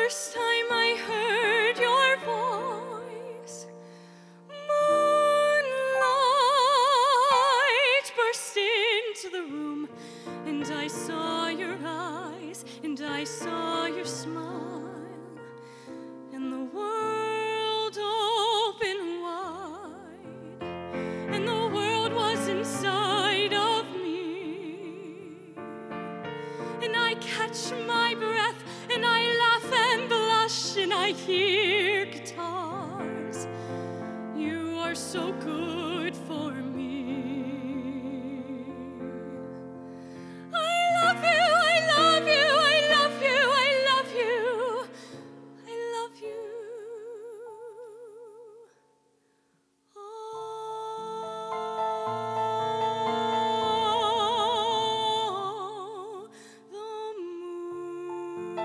first time I heard your voice, moonlight burst into the room, and I saw your eyes, and I saw your smile, and the world opened wide, and the world was inside of me, and I catch my breath, and I laugh and blush, and I hear guitars. You are so good for me. I love you, I love you, I love you, I love you, I love you. Oh, the moon.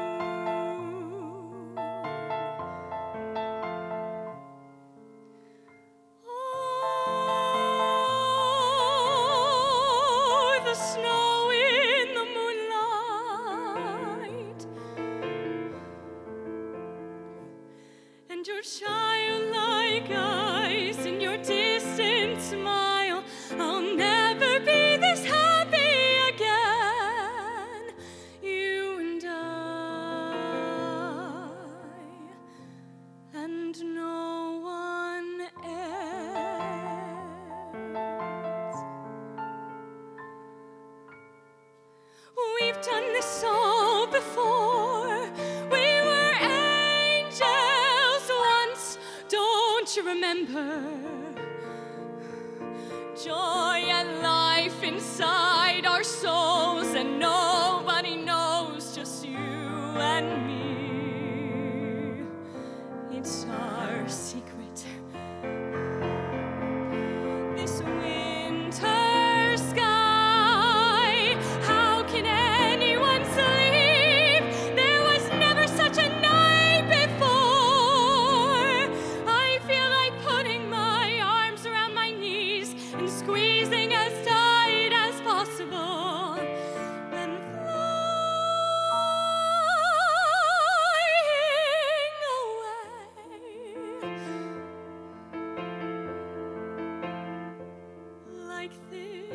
Oh, the snow in the moonlight, and your childlike eyes, and your distant smile. I'll never be this happy again, you and I, and no one else. We've done this all before. We were angels once, don't you remember? Joy and life inside our souls, and nobody knows, just you and me. It's our secret. This winter sky, how can anyone sleep? There was never such a night before. I feel like putting my arms around my knees and squeezing as tight as possible, and flying away like this.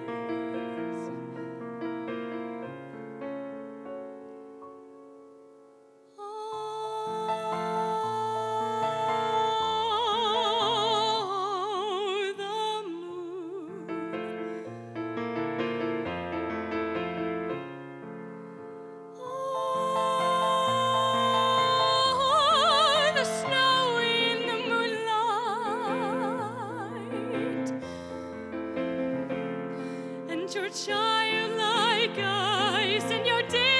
Oh, the moon. Oh, the snow in the moonlight, and your childlike eyes, and your